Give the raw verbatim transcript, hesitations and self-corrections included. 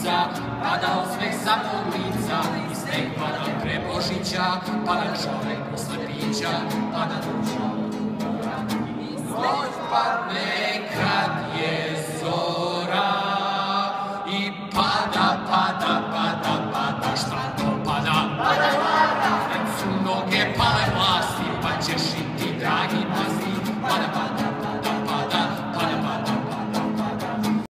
ulica, pada osmeh sa tvog lica, i sneg pada pre Božića, pada čovek posle pića, pada duša od umora. Noć padne kad je zora, i pada, pada, pada, pada, šta to pada? Pada glava! Kad su noge pale vlak,